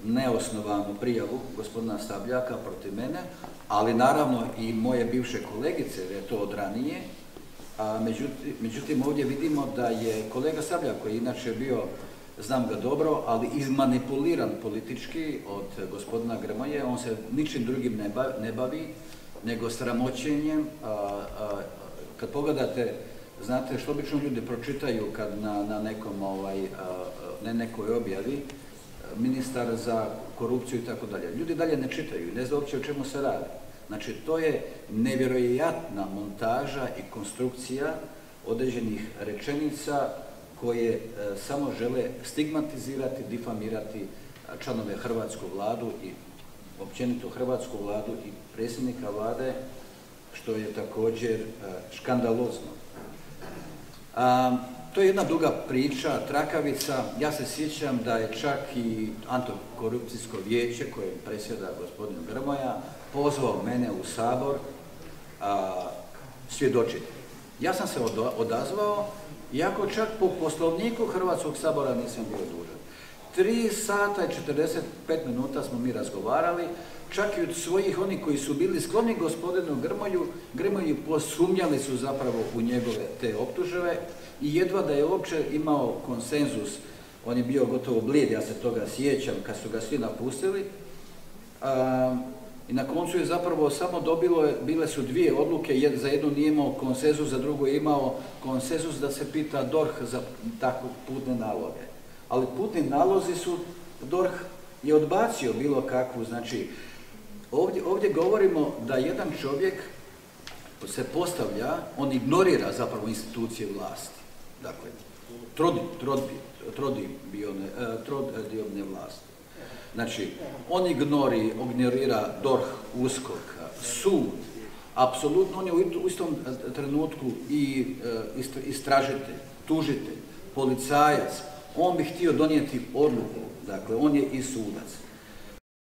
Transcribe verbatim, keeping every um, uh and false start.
neosnovanu prijavu gospodina Sabljaka protiv mene, ali naravno i moje bivše kolegice, jer je to od ranije. A, međutim, međutim, ovdje vidimo da je kolega Sabljak, koji inače bio, znam ga dobro, ali izmanipuliran politički od gospodina Grmoje, on se ničim drugim ne bavi, ne bavi nego sramoćenjem. A, a, kad pogledate, znate što obično ljudi pročitaju kad na, na nekom, ovaj, a, ne nekoj objavi, ministar za korupciju i tako dalje. Ljudi dalje ne čitaju, ne znaju uopće o čemu se radi. Znači, to je nevjerojatna montaža i konstrukcija određenih rečenica koje e, samo žele stigmatizirati, difamirati članove hrvatsku vladu i općenito hrvatsku vladu i predsjednika vlade, što je također e, škandalozno. A, to je jedna duga priča, trakavica. Ja se sjećam da je čak i antikorupcijsko vijeće koje predsjeda gospodin Grmoja pozvao mene u Sabor a, svjedočiti. Ja sam se odazvao, iako čak po poslovniku Hrvatskog sabora nisam bio dužan. Tri sata i četrdeset pet minuta smo mi razgovarali, čak i od svojih onih koji su bili skloni gospodinu Grmoju, Grmoji posumnjali su zapravo u njegove te optuževe i jedva da je uopće imao konsenzus. On je bio gotovo blijed, ja se toga sjećam, kad su ga svi napustili. A, I na koncu je zapravo samo dobilo, bile su dvije odluke, za jednu nije imao konsenzus, za drugu je imao konsenzus da se pita D O R H za takve putne naloge. Ali putni nalozi su, D O R H je odbacio bilo kakvu, znači, ovdje, ovdje govorimo da jedan čovjek se postavlja, on ignorira zapravo institucije vlasti. Dakle, trodi, trodi, trodi bione, trodiobne vlasti. Znači, on ignori, ignorira D O R H, U S K O K, sud, apsolutno on je u istom trenutku i istražitelj, tužitelj, policajac, on bi htio donijeti odluku, dakle, on je i sudac.